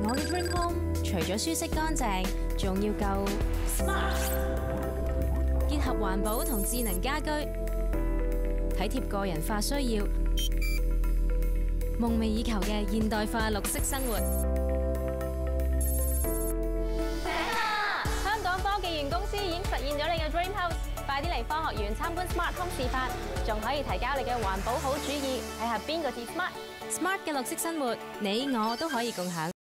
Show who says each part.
Speaker 1: 我嘅 Dream Home 除咗舒適乾淨，仲要夠 smart， 結合環保同智能家居，體貼個人化需要，夢寐以求嘅現代化綠色生活。
Speaker 2: 香港科技園公司已經實現咗你嘅 Dream House， 快啲嚟科學園參觀 Smart Home 示範，仲可以提交你嘅環保好主意，睇下邊個至 Smart。
Speaker 1: Smart 嘅綠色生活，你我都可以共享。